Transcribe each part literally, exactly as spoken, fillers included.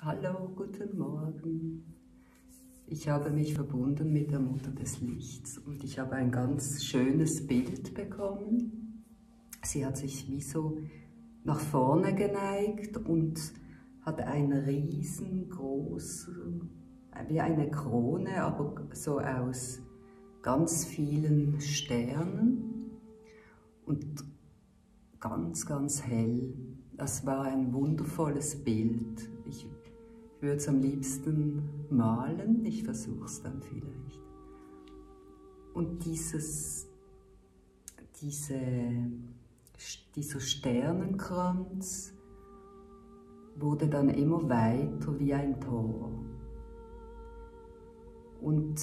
Hallo, guten Morgen. Ich habe mich verbunden mit der Mutter des Lichts und ich habe ein ganz schönes Bild bekommen. Sie hat sich wie so nach vorne geneigt und hat eine riesengroße, wie eine Krone, aber so aus ganz vielen Sternen und ganz, ganz hell. Das war ein wundervolles Bild. Ich würde es am liebsten malen, ich versuche es dann vielleicht. Und dieses, diese, dieser Sternenkranz wurde dann immer weiter wie ein Tor. Und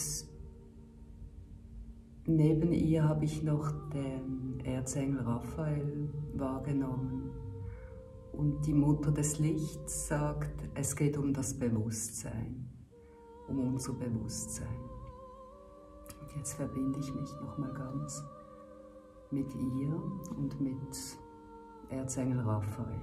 neben ihr habe ich noch den Erzengel Raphael wahrgenommen. Und die Mutter des Lichts sagt, es geht um das Bewusstsein, um unser Bewusstsein. Und jetzt verbinde ich mich nochmal ganz mit ihr und mit Erzengel Raphael.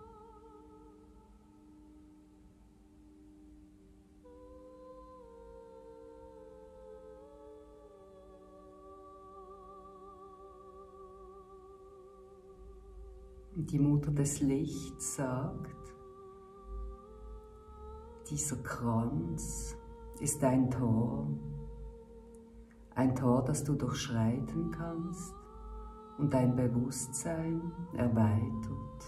Und die Mutter des Lichts sagt, dieser Kranz ist ein Tor, ein Tor, das du durchschreiten kannst und dein Bewusstsein erweitert.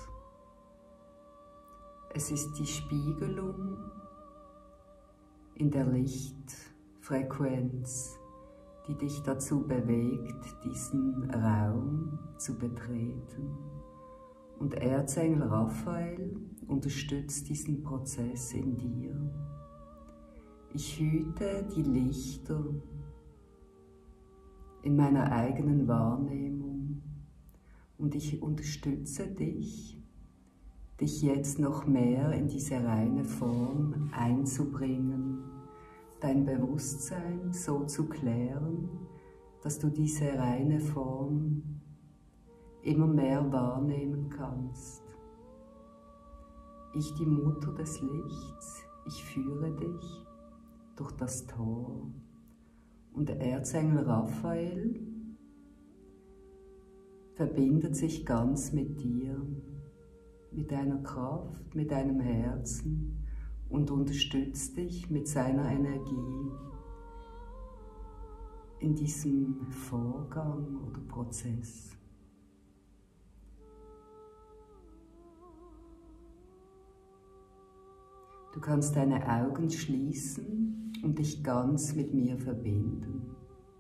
Es ist die Spiegelung in der Lichtfrequenz, die dich dazu bewegt, diesen Raum zu betreten. Und Erzengel Raphael unterstützt diesen Prozess in dir. Ich hüte die Lichter in meiner eigenen Wahrnehmung und ich unterstütze dich, dich jetzt noch mehr in diese reine Form einzubringen, dein Bewusstsein so zu klären, dass du diese reine Form immer mehr wahrnehmen kannst. Ich, die Mutter des Lichts, ich führe dich durch das Tor. Und der Erzengel Raphael verbindet sich ganz mit dir, mit deiner Kraft, mit deinem Herzen und unterstützt dich mit seiner Energie in diesem Vorgang oder Prozess. Du kannst deine Augen schließen und dich ganz mit mir verbinden.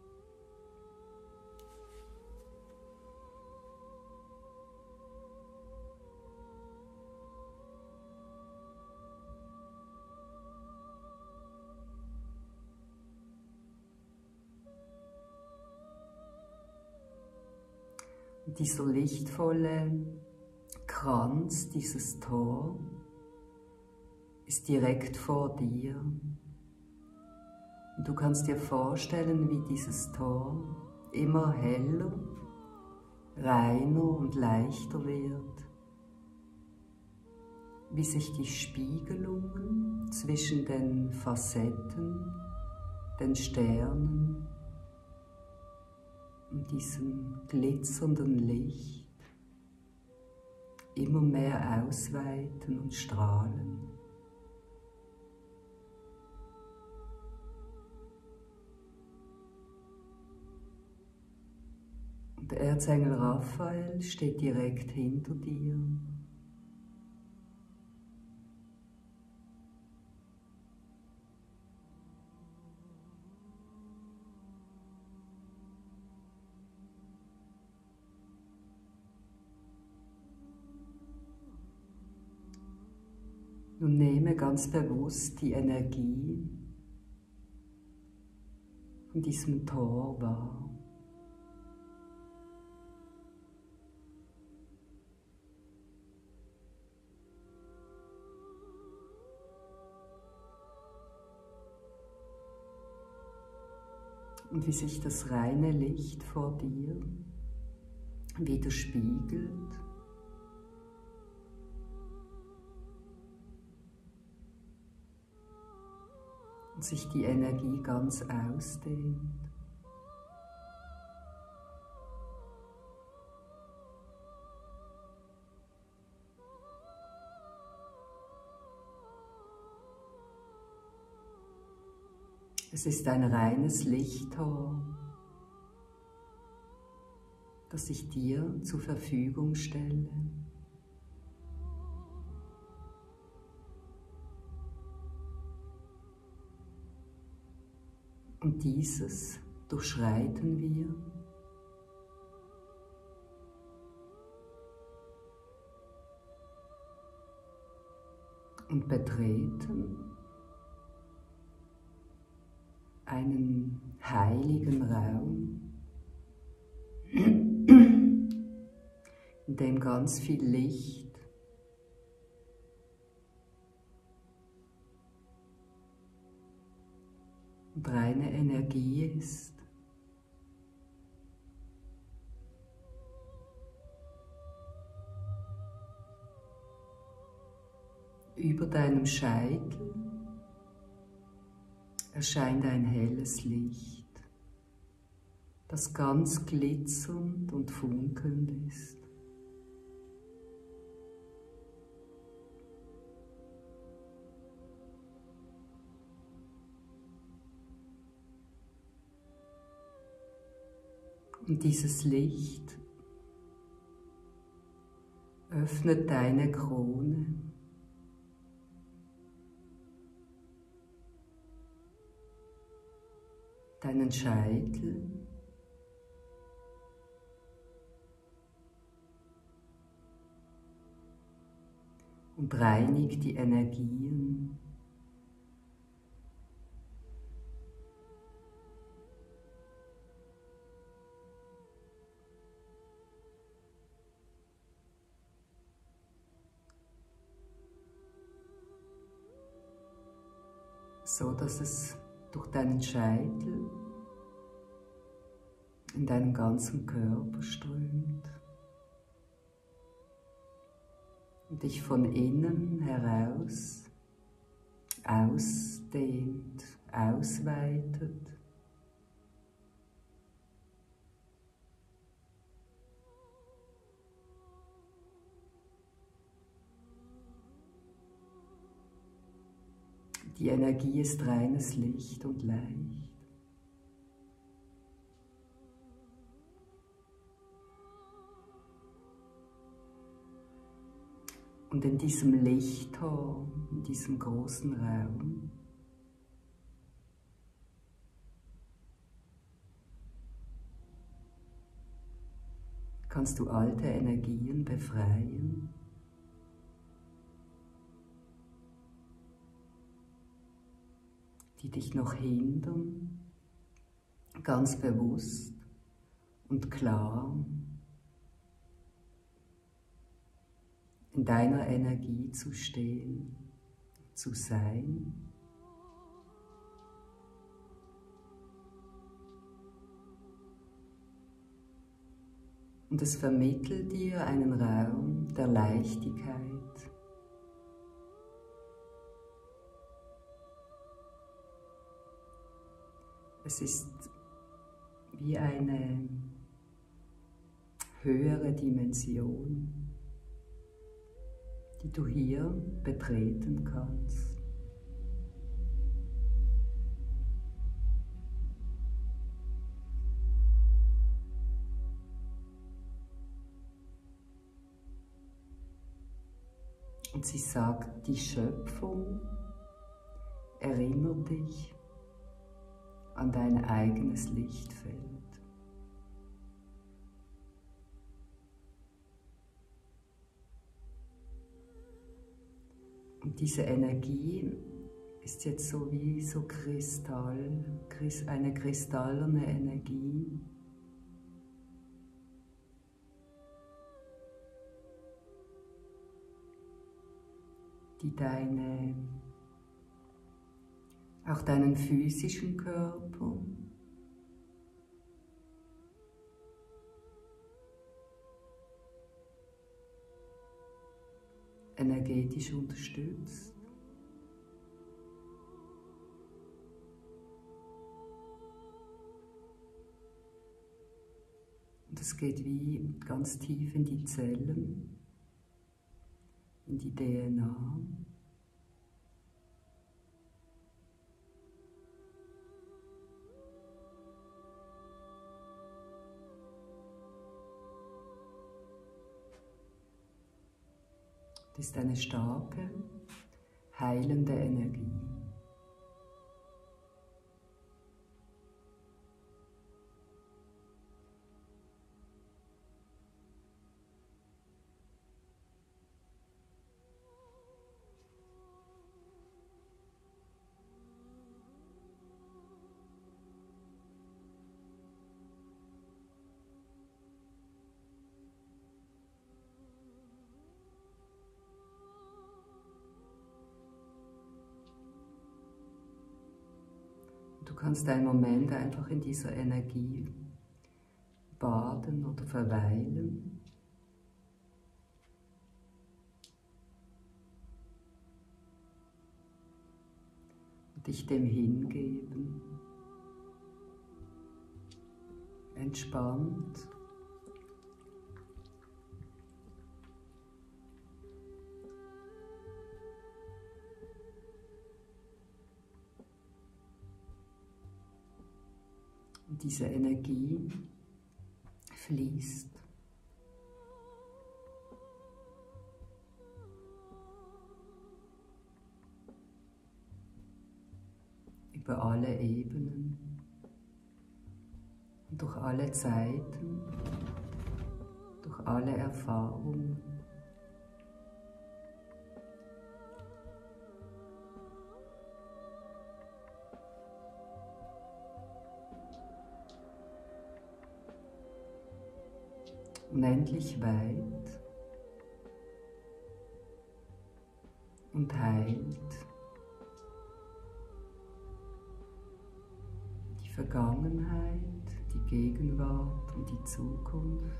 Und dieser lichtvolle Kranz, dieses Tor, ist direkt vor dir. Und du kannst dir vorstellen, wie dieses Tor immer heller, reiner und leichter wird, wie sich die Spiegelungen zwischen den Facetten, den Sternen und diesem glitzernden Licht immer mehr ausweiten und strahlen. Der Erzengel Raphael steht direkt hinter dir. Nun nehme ganz bewusst die Energie von diesem Tor wahr. Und wie sich das reine Licht vor dir widerspiegelt. und sich die Energie ganz ausdehnt. Es ist ein reines Lichttor, das ich dir zur Verfügung stelle. Und dieses durchschreiten wir und betreten einen heiligen Raum, in dem ganz viel Licht und reine Energie ist. Über deinem Scheitel erscheint ein helles Licht, das ganz glitzernd und funkelnd ist. Und dieses Licht öffnet deine Krone. Deinen Scheitel und reinigt die Energien so, dass es durch deinen Scheitel in deinen ganzen Körper strömt und dich von innen heraus ausdehnt, ausweitet. Die Energie ist reines Licht und leicht. Und in diesem Lichttor, in diesem großen Raum, kannst du alte Energien befreien. Die dich noch hindern, ganz bewusst und klar in deiner Energie zu stehen, zu sein. Und es vermittelt dir einen Raum der Leichtigkeit. Es ist wie eine höhere Dimension, die du hier betreten kannst. Und sie sagt, die Schöpfung erinnert dich an dein eigenes Lichtfeld. Und diese Energie ist jetzt so wie so Kristall, eine kristallene Energie, die deine auch deinen physischen Körper energetisch unterstützt. Und es geht wie ganz tief in die Zellen, in die D N A. Das ist eine starke, heilende Energie. Du kannst einen Moment einfach in dieser Energie baden oder verweilen. Und dich dem hingeben. Entspannt. Und diese Energie fließt über alle Ebenen und durch alle Zeiten, durch alle Erfahrungen. Unendlich weit und heilt die Vergangenheit, die Gegenwart und die Zukunft.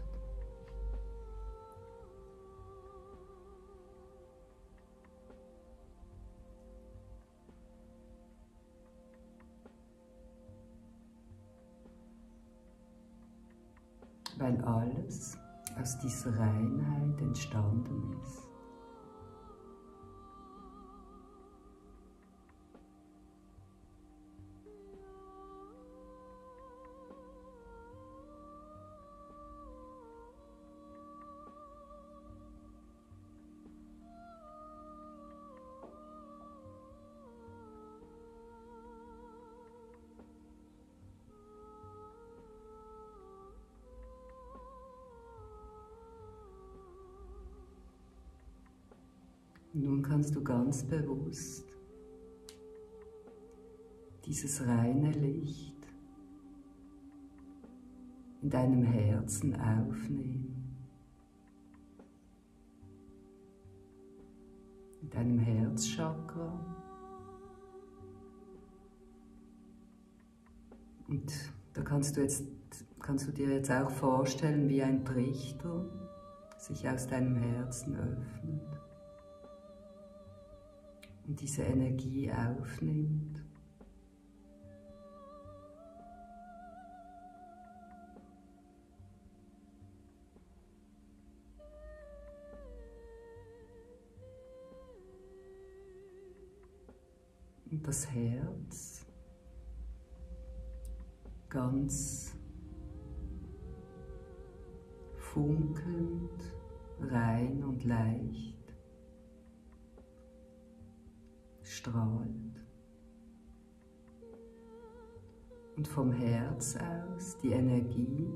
Weil alles aus dieser Reinheit entstanden ist. Nun kannst du ganz bewusst dieses reine Licht in deinem Herzen aufnehmen, in deinem Herzchakra. Und da kannst du, jetzt, kannst du dir jetzt auch vorstellen, wie ein Trichter sich aus deinem Herzen öffnet und diese Energie aufnimmt. Und das Herz ganz funkelnd, rein und leicht strahlt. Und vom Herz aus die Energie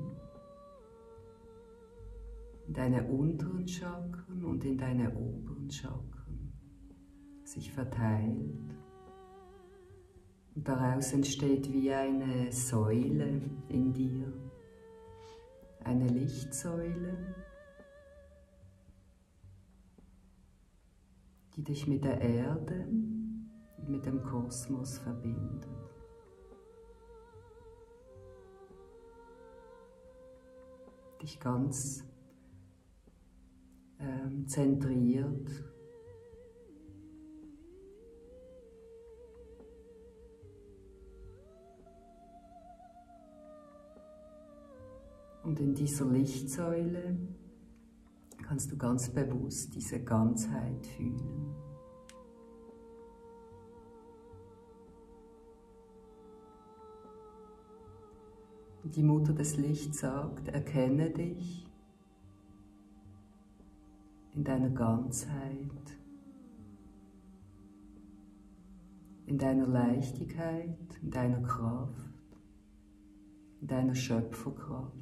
in deine unteren Chakren und in deine oberen Chakren sich verteilt. Und daraus entsteht wie eine Säule in dir, eine Lichtsäule, die dich mit der Erde und mit dem Kosmos verbindet. Dich ganz ähm, zentriert Und in dieser Lichtsäule kannst du ganz bewusst diese Ganzheit fühlen. Und die Mutter des Lichts sagt, erkenne dich in deiner Ganzheit, in deiner Leichtigkeit, in deiner Kraft, in deiner Schöpferkraft.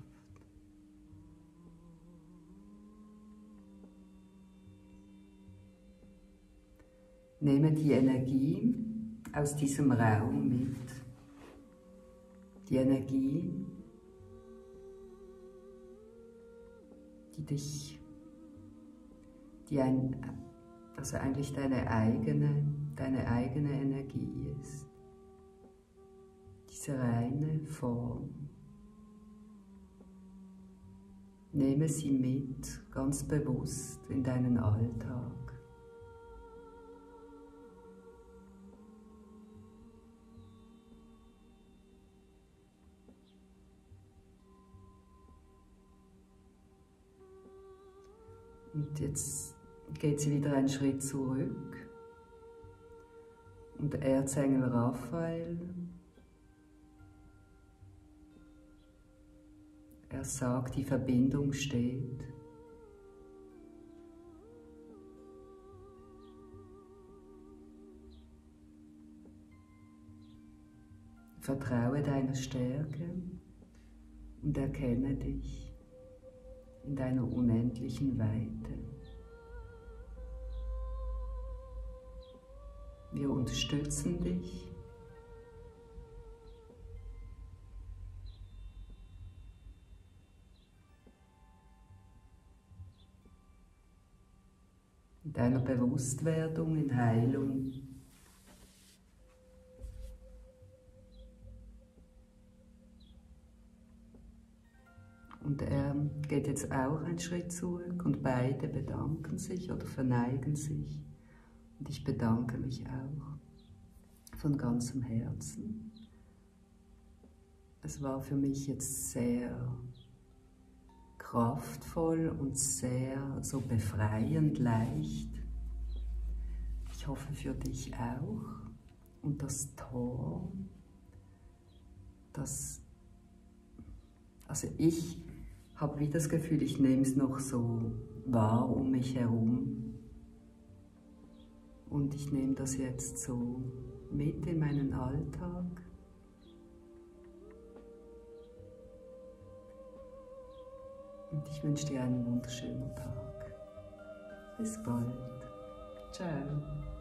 Nehme die Energie aus diesem Raum mit. Die Energie, die dich, die ein, also eigentlich deine eigene, deine eigene Energie ist. Diese reine Form. Nehme sie mit, ganz bewusst in deinen Alltag. Und jetzt geht sie wieder einen Schritt zurück. Und der Erzengel Raphael, er sagt, die Verbindung steht. Vertraue deiner Stärke und erkenne dich in deiner unendlichen Weite. Wir unterstützen dich. In deiner Bewusstwerdung, in Heilung. Und er geht jetzt auch einen Schritt zurück und beide bedanken sich oder verneigen sich. Und ich bedanke mich auch von ganzem Herzen. Es war für mich jetzt sehr kraftvoll und sehr so befreiend leicht. Ich hoffe für dich auch. Und das Tor, das, also ich habe wie das Gefühl, ich nehme es noch so wahr um mich herum. Und ich nehme das jetzt so mit in meinen Alltag. Und ich wünsche dir einen wunderschönen Tag. Bis bald. Ciao.